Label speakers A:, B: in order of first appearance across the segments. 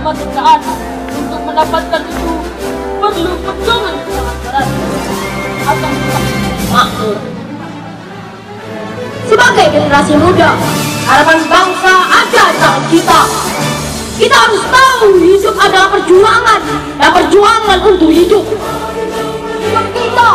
A: kemanusiaan. Untuk mendapatkan itu perlu perjuangan yang sangat berat. Akan makmur.
B: Sebagai generasi muda, harapan bangsa ada dalam kita. Kita harus tahu hidup adalah perjuangan, dan perjuangan untuk hidup. Hidup kita.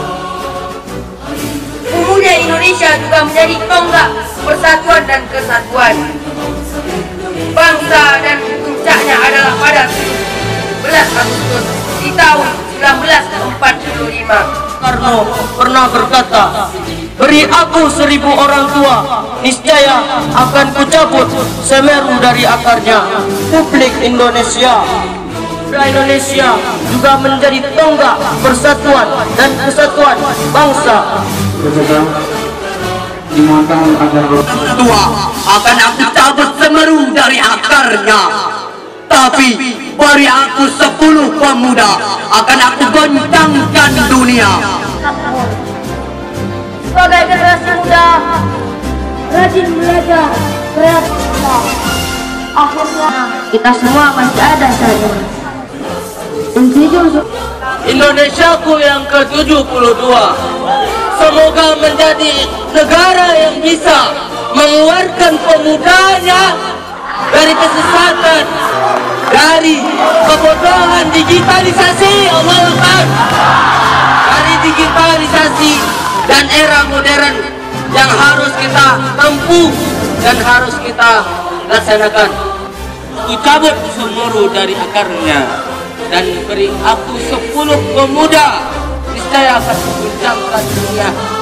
C: Pemuda Indonesia juga menjadi tonggak persatuan dan kesatuan. Bangsa dan puncaknya adalah pada 11 Agustus di tahun 1945.
D: Karno pernah berkata, beri aku 1000 orang tua, niscaya akan kucabut Semeru dari akarnya. Publik Indonesia, Indonesia juga menjadi tonggak persatuan dan kesatuan bangsa.
E: Tua akan aku cabut Semeru dari akarnya, tapi beri aku 10 pemuda, akan aku goncangkan dunia.
B: Sebagai generasi muda, rajin belajar, kreatif. Akhirnya kita semua masih ada saja.
D: Indonesiaku yang ke-72 semoga menjadi negara yang bisa mengeluarkan pemudanya dari kesesatan, dari kebodohan digitalisasi, Allah Akbar, dari digitalisasi dan era modern yang harus kita tempuh dan harus kita laksanakan. Ku cabut Semeru dari akarnya dan beri aku 10 pemuda, niscaya akan mengguncangkan dunia.